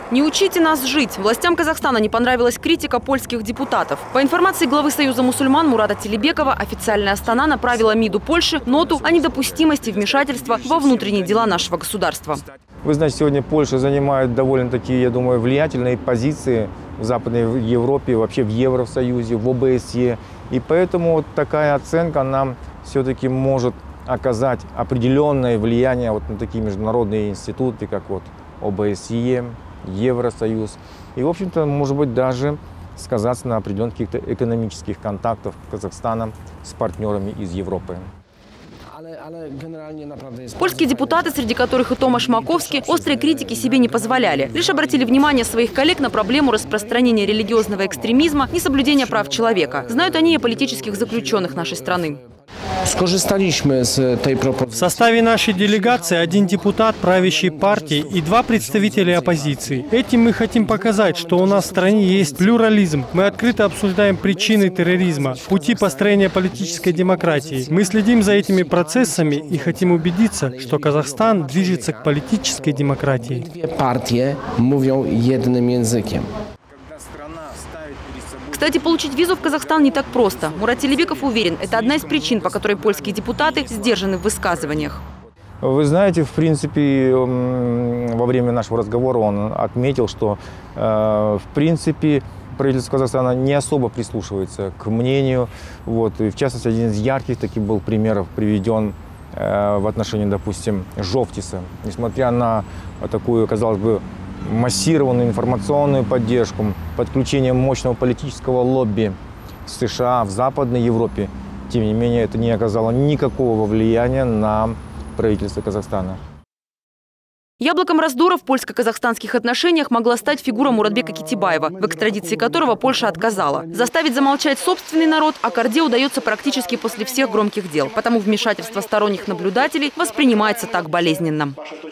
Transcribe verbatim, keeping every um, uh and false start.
Не учите нас жить. Властям Казахстана не понравилась критика польских депутатов. По информации главы Союза мусульман Мурата Телебекова, официальная Астана направила МИДу Польши ноту о недопустимости вмешательства во внутренние дела нашего государства. Вы знаете, сегодня Польша занимает довольно-таки, я думаю, влиятельные позиции в Западной Европе, вообще в Евросоюзе, в О Бэ Эс Е. И поэтому вот такая оценка нам все-таки может оказать определенное влияние вот на такие международные институты, как вот О Бэ Эс Е, Евросоюз. И, в общем-то, может быть, даже сказаться на определенных каких-то экономических контактах Казахстана с партнерами из Европы. Польские депутаты, среди которых и Томаш Маковский, острые критики себе не позволяли. Лишь обратили внимание своих коллег на проблему распространения религиозного экстремизма, несоблюдения прав человека. Знают они и политических заключенных нашей страны. В составе нашей делегации один депутат правящей партии и два представителя оппозиции. Этим мы хотим показать, что у нас в стране есть плюрализм. Мы открыто обсуждаем причины терроризма, пути построения политической демократии. Мы следим за этими процессами и хотим убедиться, что Казахстан движется к политической демократии. Две партии говорят единым языком. Кстати, получить визу в Казахстан не так просто. Мурат Телебеков уверен, это одна из причин, по которой польские депутаты сдержаны в высказываниях. Вы знаете, в принципе, во время нашего разговора он отметил, что, в принципе, правительство Казахстана не особо прислушивается к мнению. Вот. И в частности, один из ярких таких был примеров приведен в отношении, допустим, Жовтиса. Несмотря на такую, казалось бы, массированную информационную поддержку, подключение мощного политического лобби в США, в Западной Европе, тем не менее, это не оказало никакого влияния на правительство Казахстана. Яблоком раздора в польско-казахстанских отношениях могла стать фигура Муратбека Китибаева, в экстрадиции которого Польша отказала. Заставить замолчать собственный народ Акарде удается практически после всех громких дел. Потому вмешательство сторонних наблюдателей воспринимается так болезненно.